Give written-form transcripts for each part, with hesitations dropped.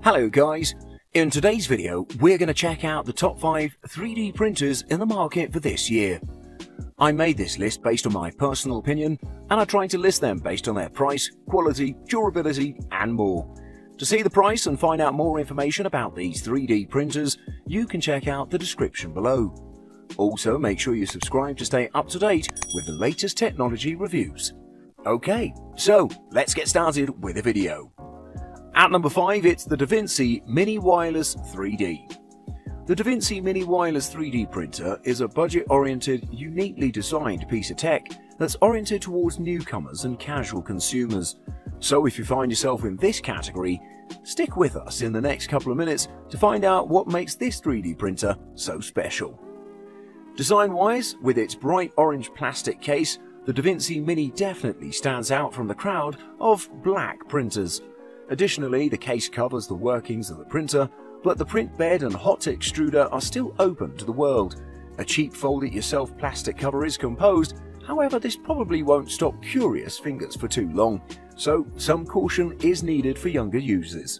Hello guys, in today's video we're going to check out the top 5 3D printers in the market for this year. I made this list based on my personal opinion and I tried to list them based on their price, quality, durability and more. To see the price and find out more information about these 3D printers, you can check out the description below. Also make sure you subscribe to stay up to date with the latest technology reviews. Okay, so let's get started with the video. At number 5, it's the DaVinci Mini Wireless 3D. The DaVinci Mini Wireless 3D printer is a budget-oriented, uniquely designed piece of tech that's oriented towards newcomers and casual consumers. So if you find yourself in this category, stick with us in the next couple of minutes to find out what makes this 3D printer so special. Design-wise, with its bright orange plastic case, the DaVinci Mini definitely stands out from the crowd of black printers. Additionally, the case covers the workings of the printer, but the print bed and hot extruder are still open to the world. A cheap fold-it-yourself plastic cover is composed, however this probably won't stop curious fingers for too long, so some caution is needed for younger users.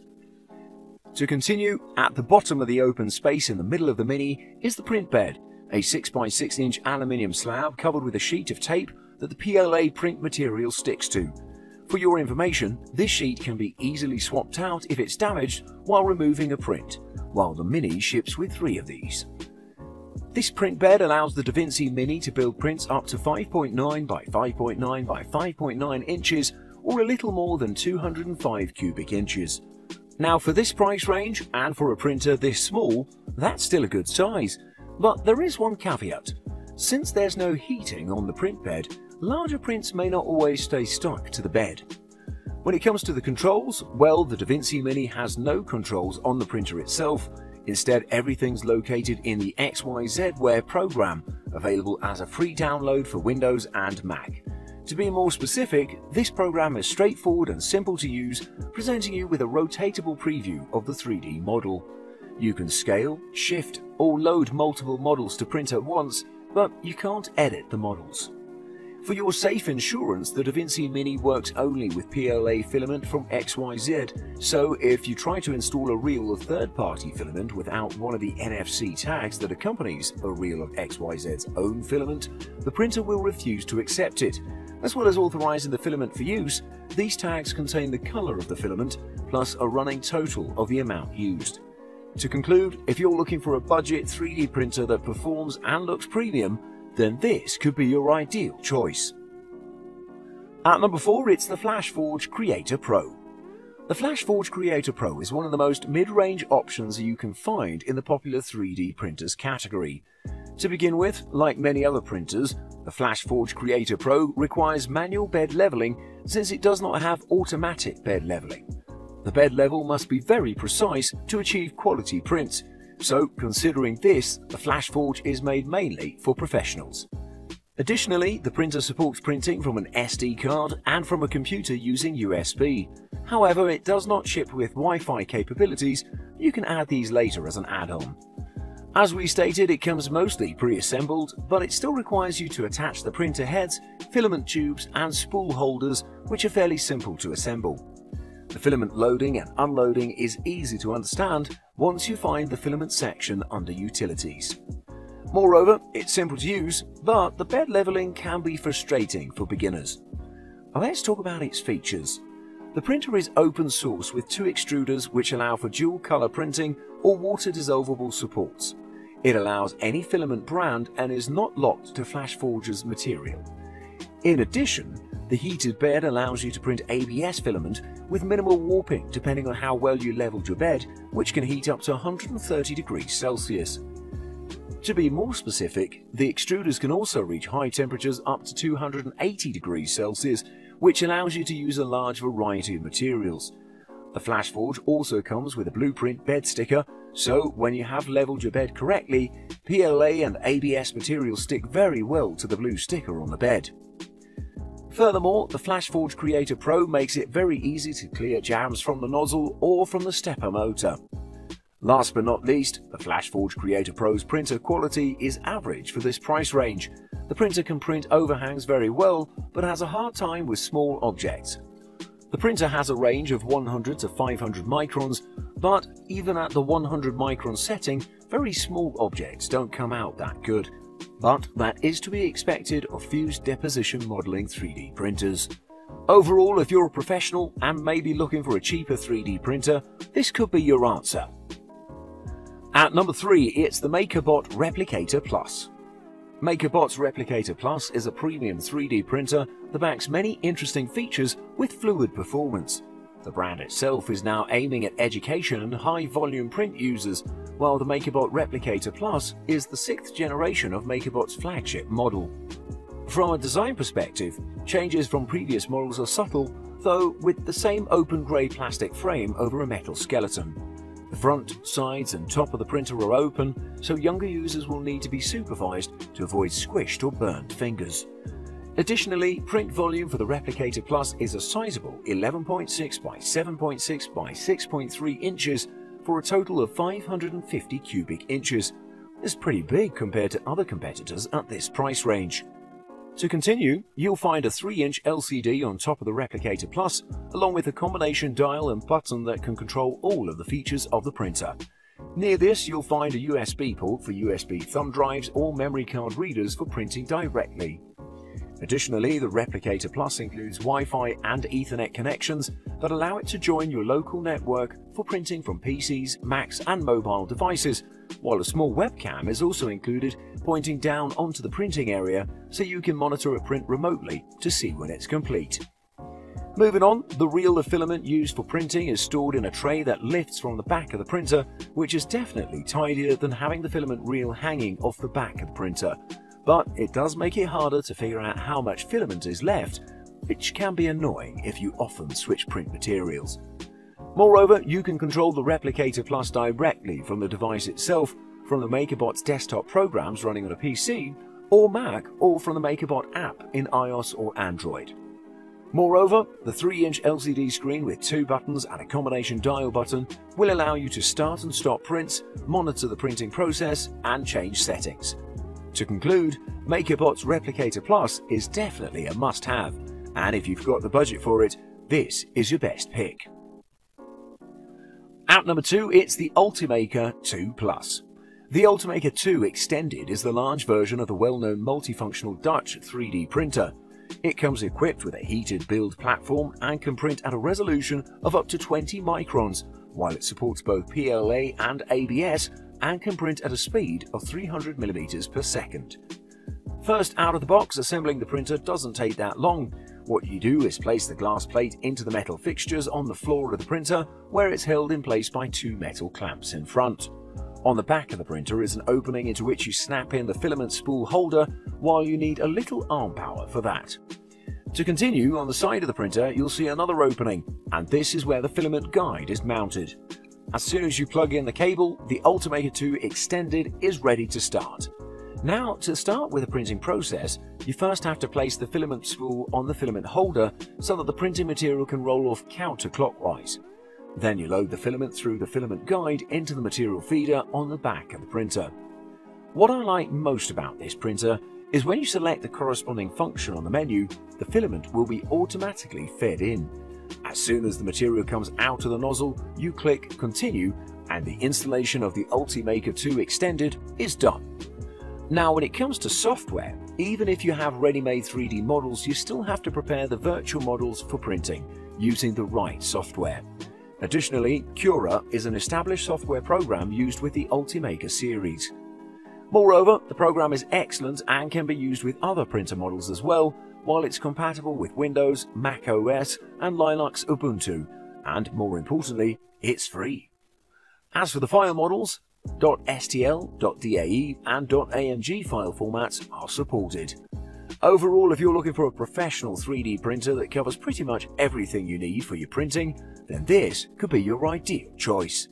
To continue, at the bottom of the open space in the middle of the Mini is the print bed, a 6x6 inch aluminium slab covered with a sheet of tape that the PLA print material sticks to. For your information, this sheet can be easily swapped out if it's damaged while removing a print, while the Mini ships with 3 of these. This print bed allows the DaVinci Mini to build prints up to 5.9 by 5.9 by 5.9 inches or a little more than 205 cubic inches. Now for this price range and for a printer this small, that's still a good size, but there is one caveat. Since there's no heating on the print bed, larger prints may not always stay stuck to the bed. When it comes to the controls, well, the DaVinci Mini has no controls on the printer itself. Instead, everything's located in the XYZware program, available as a free download for Windows and Mac. To be more specific, this program is straightforward and simple to use, presenting you with a rotatable preview of the 3D model. You can scale, shift, or load multiple models to print at once, but you can't edit the models. For your safe insurance, the DaVinci Mini works only with PLA filament from XYZ, so if you try to install a reel of third-party filament without one of the NFC tags that accompanies a reel of XYZ's own filament, the printer will refuse to accept it. As well as authorizing the filament for use, these tags contain the color of the filament, plus a running total of the amount used. To conclude, if you're looking for a budget 3D printer that performs and looks premium, then this could be your ideal choice. At number 4, it's the FlashForge Creator Pro. The FlashForge Creator Pro is one of the most mid-range options you can find in the popular 3D printers category. To begin with, like many other printers, the FlashForge Creator Pro requires manual bed leveling since it does not have automatic bed leveling. The bed level must be very precise to achieve quality prints. So, considering this, the FlashForge is made mainly for professionals. Additionally, the printer supports printing from an SD card and from a computer using USB. However, it does not ship with Wi-Fi capabilities. You can add these later as an add-on. As we stated, it comes mostly pre-assembled, but it still requires you to attach the printer heads, filament tubes and spool holders, which are fairly simple to assemble. The filament loading and unloading is easy to understand once you find the filament section under Utilities. Moreover, it's simple to use, but the bed leveling can be frustrating for beginners. Let's talk about its features. The printer is open source with 2 extruders which allow for dual color printing or water dissolvable supports. It allows any filament brand and is not locked to FlashForge's material. In addition, the heated bed allows you to print ABS filament with minimal warping depending on how well you leveled your bed, which can heat up to 130 degrees Celsius. To be more specific, the extruders can also reach high temperatures up to 280 degrees Celsius, which allows you to use a large variety of materials. The FlashForge also comes with a blueprint bed sticker, so when you have leveled your bed correctly, PLA and ABS materials stick very well to the blue sticker on the bed. Furthermore, the FlashForge Creator Pro makes it very easy to clear jams from the nozzle or from the stepper motor. Last but not least, the FlashForge Creator Pro's printer quality is average for this price range. The printer can print overhangs very well, but has a hard time with small objects. The printer has a range of 100 to 500 microns, but even at the 100 micron setting, very small objects don't come out that good. But that is to be expected of fused deposition modeling 3D printers. Overall, if you're a professional and maybe looking for a cheaper 3D printer, this could be your answer. At number 3, it's the MakerBot Replicator Plus. MakerBot's Replicator Plus is a premium 3D printer that backs many interesting features with fluid performance. The brand itself is now aiming at education and high-volume print users, while the MakerBot Replicator Plus is the 6th generation of MakerBot's flagship model. From a design perspective, changes from previous models are subtle, though with the same open grey plastic frame over a metal skeleton. The front, sides and top of the printer are open, so younger users will need to be supervised to avoid squished or burnt fingers. Additionally, print volume for the Replicator Plus is a sizable 11.6 by 7.6 by 6.3 inches for a total of 550 cubic inches. This is pretty big compared to other competitors at this price range. To continue, you'll find a 3-inch LCD on top of the Replicator Plus, along with a combination dial and button that can control all of the features of the printer. Near this, you'll find a USB port for USB thumb drives or memory card readers for printing directly. Additionally, the Replicator Plus includes Wi-Fi and Ethernet connections that allow it to join your local network for printing from PCs, Macs and mobile devices, while a small webcam is also included pointing down onto the printing area so you can monitor a print remotely to see when it's complete. Moving on, the reel of filament used for printing is stored in a tray that lifts from the back of the printer, which is definitely tidier than having the filament reel hanging off the back of the printer. But it does make it harder to figure out how much filament is left, which can be annoying if you often switch print materials. Moreover, you can control the Replicator Plus directly from the device itself, from the MakerBot's desktop programs running on a PC, or Mac, or from the MakerBot app in iOS or Android. Moreover, the 3-inch LCD screen with 2 buttons and a combination dial button will allow you to start and stop prints, monitor the printing process, and change settings. To conclude, MakerBot's Replicator Plus is definitely a must-have, and if you've got the budget for it, this is your best pick. At number 2, it's the Ultimaker 2 Plus. The Ultimaker 2 Extended is the large version of the well-known multifunctional Dutch 3D printer. It comes equipped with a heated build platform and can print at a resolution of up to 20 microns, while it supports both PLA and ABS and can print at a speed of 300 mm per second. First out of the box, assembling the printer doesn't take that long. What you do is place the glass plate into the metal fixtures on the floor of the printer, where it's held in place by 2 metal clamps in front. On the back of the printer is an opening into which you snap in the filament spool holder, while you need a little arm power for that. To continue, on the side of the printer you'll see another opening, and this is where the filament guide is mounted. As soon as you plug in the cable, the Ultimaker 2 Extended is ready to start. Now, to start with the printing process, you first have to place the filament spool on the filament holder so that the printing material can roll off counterclockwise. Then you load the filament through the filament guide into the material feeder on the back of the printer. What I like most about this printer is when you select the corresponding function on the menu, the filament will be automatically fed in. As soon as the material comes out of the nozzle, you click Continue and the installation of the Ultimaker 2 Extended is done. Now, when it comes to software, even if you have ready-made 3D models, you still have to prepare the virtual models for printing using the right software. Additionally, Cura is an established software program used with the Ultimaker series. Moreover, the program is excellent and can be used with other printer models as well, while it's compatible with Windows, Mac OS and Linux Ubuntu, and more importantly, it's free. As for the file models, .stl, .dae and .amg file formats are supported. Overall, if you're looking for a professional 3D printer that covers pretty much everything you need for your printing, then this could be your ideal choice.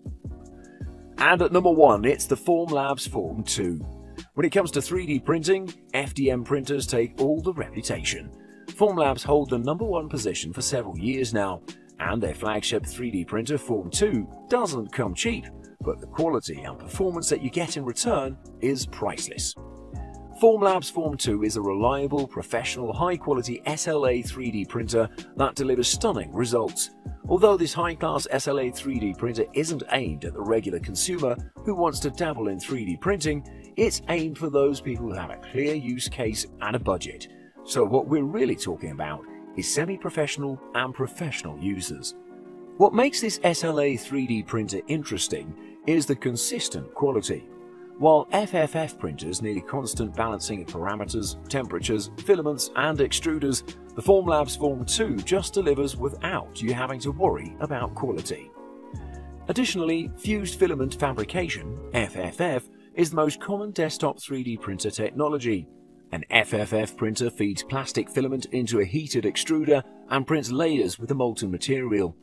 And at number 1, it's the Formlabs Form 2. When it comes to 3D printing, FDM printers take all the reputation. Formlabs hold the #1 position for several years now, and their flagship 3D printer Form 2 doesn't come cheap, but the quality and performance that you get in return is priceless. Formlabs Form 2 is a reliable, professional, high-quality SLA 3D printer that delivers stunning results. Although this high-class SLA 3D printer isn't aimed at the regular consumer who wants to dabble in 3D printing, it's aimed for those people who have a clear use case and a budget. So what we're really talking about is semi-professional and professional users. What makes this SLA 3D printer interesting is the consistent quality. While FFF printers need a constant balancing of parameters, temperatures, filaments and extruders, the Formlabs Form 2 just delivers without you having to worry about quality. Additionally, fused filament fabrication, FFF, is the most common desktop 3D printer technology. An FFF printer feeds plastic filament into a heated extruder and prints layers with the molten material.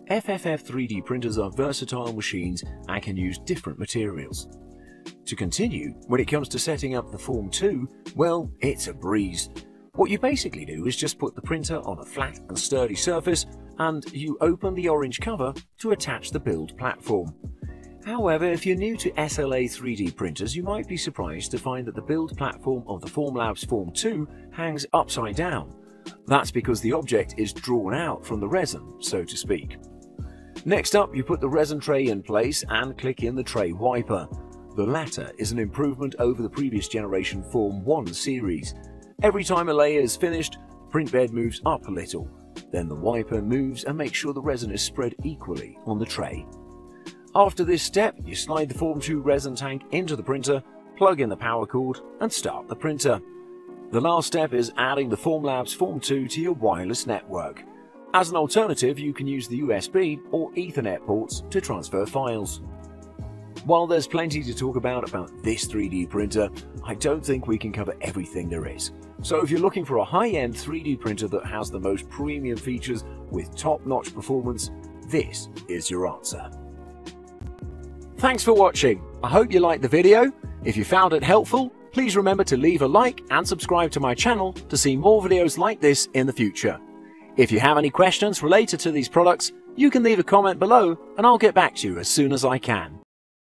FFF 3D printers are versatile machines and can use different materials. To continue, when it comes to setting up the Form 2, well, it's a breeze. What you basically do is just put the printer on a flat and sturdy surface and you open the orange cover to attach the build platform. However, if you're new to SLA 3D printers, you might be surprised to find that the build platform of the Formlabs Form 2 hangs upside down. That's because the object is drawn out from the resin, so to speak. Next up, you put the resin tray in place and click in the tray wiper. The latter is an improvement over the previous generation Form 1 series. Every time a layer is finished, the print bed moves up a little. Then the wiper moves and makes sure the resin is spread equally on the tray. After this step, you slide the Form 2 resin tank into the printer, plug in the power cord and start the printer. The last step is adding the Formlabs Form 2 to your wireless network. As an alternative, you can use the USB or Ethernet ports to transfer files. While there's plenty to talk about this 3D printer, I don't think we can cover everything there is. So if you're looking for a high-end 3D printer that has the most premium features with top-notch performance, this is your answer. Thanks for watching. I hope you liked the video. If you found it helpful, please remember to leave a like and subscribe to my channel to see more videos like this in the future. If you have any questions related to these products, you can leave a comment below and I'll get back to you as soon as I can.